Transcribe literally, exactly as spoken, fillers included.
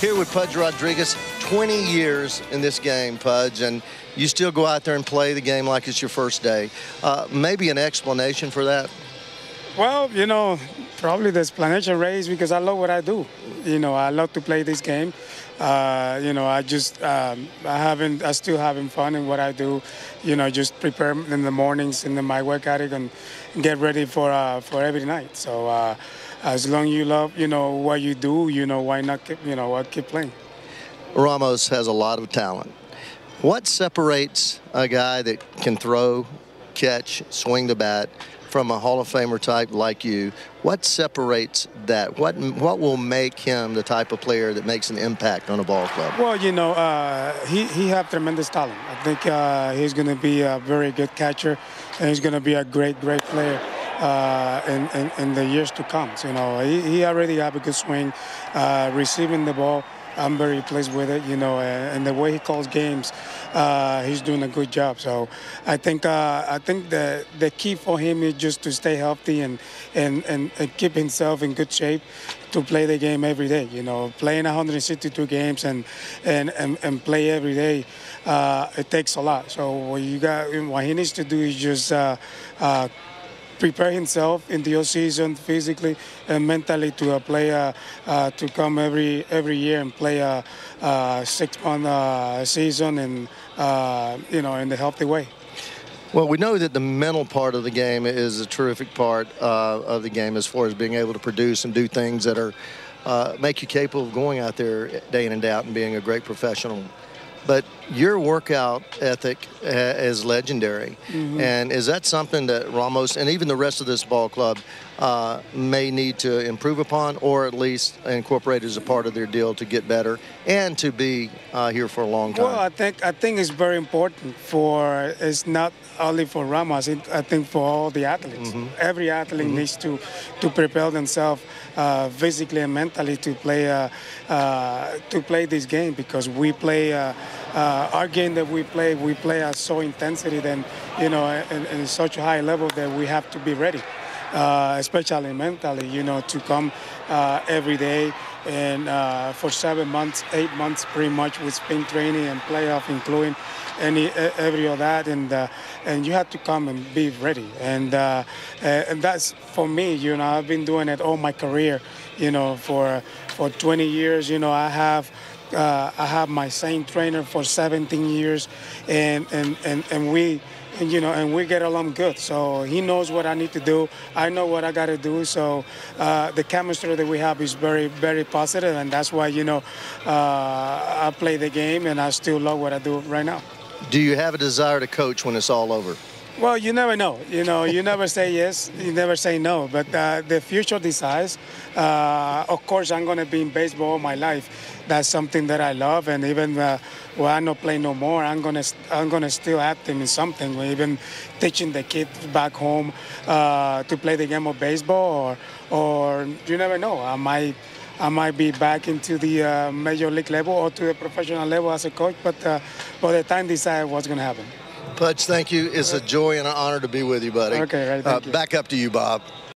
here with Pudge Rodriguez. twenty years in this game, Pudge, and you still go out there and play the game like it's your first day. Uh, maybe an explanation for that? Well, you know, probably the explanation, Ray, is because I love what I do. You know, I love to play this game. Uh, you know, I just, um, I haven't, I still having fun in what I do. You know, just prepare in the mornings in the, my work ethic and get ready for uh, for every night. So uh, as long as you love, you know, what you do, you know, why not, keep, you know, why keep playing? Ramos has a lot of talent. What separates a guy that can throw, catch, swing the bat from a Hall of Famer type like you? What separates that? What what will make him the type of player that makes an impact on a ball club? Well, you know, uh, he, he has tremendous talent. I think uh, he's going to be a very good catcher, and he's going to be a great, great player uh, in, in, in the years to come. So, you know, he, he already have a good swing, uh, receiving the ball. I'm very pleased with it, you know, and the way he calls games, uh, he's doing a good job. So I think uh, I think the the key for him is just to stay healthy and, and, and, and keep himself in good shape to play the game every day. You know, playing one hundred sixty-two games and and, and, and play every day, uh, it takes a lot. So what you got, what he needs to do is just uh, uh, prepare himself in the off-season physically and mentally to uh, play uh, uh, to come every every year and play a, a six-month uh, season and uh, you know, in a healthy way. Well, we know that the mental part of the game is a terrific part uh, of the game as far as being able to produce and do things that are uh, make you capable of going out there day in and day out and being a great professional. But your workout ethic uh, is legendary. Mm-hmm. And is that something that Ramos and even the rest of this ball club uh, may need to improve upon, or at least incorporate as a part of their deal to get better and to be uh, here for a long time? Well, I think I think it's very important for, it's not only for Ramos, it, I think for all the athletes. Mm-hmm. Every athlete mm-hmm. needs to, to prepare themselves uh, physically and mentally to play uh, uh, to play this game, because we play uh, uh, our game that we play, we play at so intensity, then, you know, and, and such a high level that we have to be ready. Uh, especially mentally, you know, to come uh, every day and uh, for seven months, eight months, pretty much with spring training and playoff, including any every of that, and uh, and you have to come and be ready. And uh, and that's for me, you know, I've been doing it all my career, you know, for for twenty years. You know, I have. Uh, I have my same trainer for seventeen years, and and and, and we. And, you know, and we get along good. So he knows what I need to do. I know what I got to do. So uh, the chemistry that we have is very, very positive, and that's why, you know, uh, I play the game, and I still love what I do right now. Do you have a desire to coach when it's all over? Well, you never know. You know, you never say yes, you never say no. But uh, the future decides. Uh, of course, I'm going to be in baseball all my life. That's something that I love, and even uh, when I don't play no more, I'm gonna I'm gonna still active in something. Even teaching the kids back home uh, to play the game of baseball, or or you never know. I might I might be back into the uh, major league level or to the professional level as a coach. But uh, by the time decide what's gonna happen. Pudge, thank you. It's a joy and an honor to be with you, buddy. Okay, right. Thank uh, you. Back up to you, Bob.